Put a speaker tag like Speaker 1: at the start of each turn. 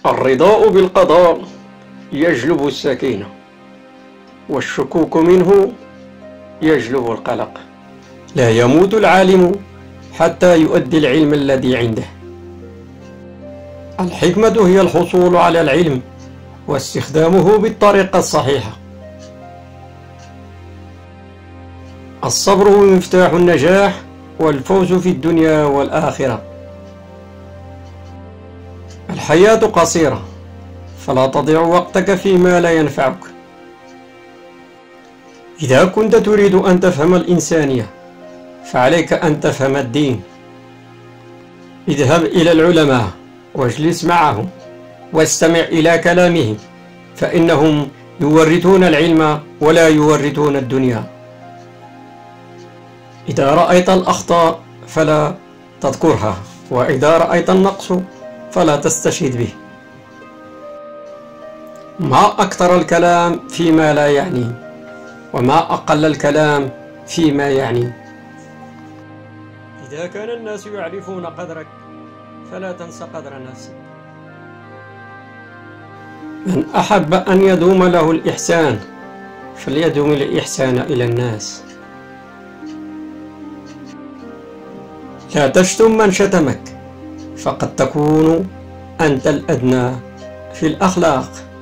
Speaker 1: الرضاء بالقضاء يجلب السكينة، والشكوك منه يجلب القلق. لا يموت العالم حتى يؤدي العلم الذي عنده. الحكمة هي الحصول على العلم واستخدامه بالطريقة الصحيحة. الصبر هو مفتاح النجاح والفوز في الدنيا والآخرة. الحياة قصيرة، فلا تضيع وقتك فيما لا ينفعك. إذا كنت تريد أن تفهم الإنسانية فعليك أن تفهم الدين. اذهب إلى العلماء واجلس معهم واستمع إلى كلامهم، فإنهم يورثون العلم ولا يورثون الدنيا. إذا رأيت الأخطاء فلا تذكرها، وإذا رأيت النقص فلا تستشهد به. ما أكثر الكلام فيما لا يعني، وما أقل الكلام فيما يعني. إذا كان الناس يعرفون قدرك فلا تنس قدر نفسك. من أحب أن يدوم له الإحسان فليدوم الإحسان إلى الناس. لا تشتم من شتمك، فقد تكون أنت الأدنى في الأخلاق.